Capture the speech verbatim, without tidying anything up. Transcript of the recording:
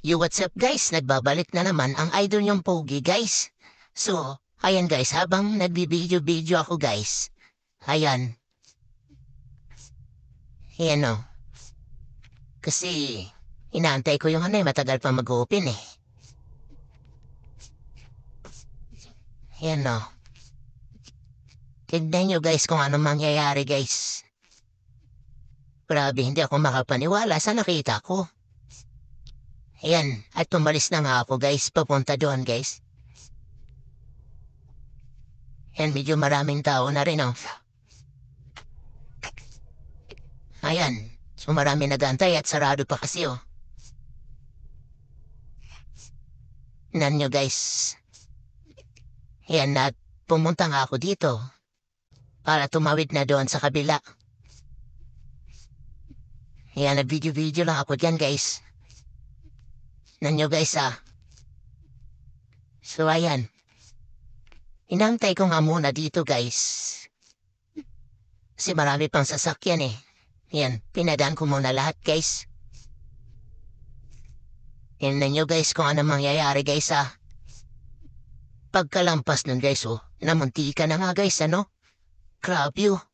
Yo, what's up guys? Nagbabalik na naman ang idol niyong Pogi guys. So, ayan guys, habang nagbibideo-video ako guys. Ayan. Ayan o. Kasi, inaantay ko yung ano eh, matagal pa mag-open eh. Ayan o. Tignan nyo guys kung ano mangyayari guys. Grabe, hindi ako makapaniwala sa nakita ko. Ayan, at tumalis na nga ako guys, papunta doon guys. Ayan, medyo maraming tao na rin oh. Ayan, so marami nagantay at sarado pa kasi oh. Tignan nyo guys. Ayan, at pumunta nga ako dito. Para tumawid na doon sa kabila. Ayan, nag-video-video lang ako dyan guys. Nanyo guys ah. So ayan. Inantay ko nga muna dito guys. Kasi marami pang sasakyan eh. Ayan, pinadaan ko muna lahat guys. Ayan nanyo guys kung ano mangyayari guys ah. Pagkalampas nun guys oh, namunti ka na nga guys ano. Grabe oh.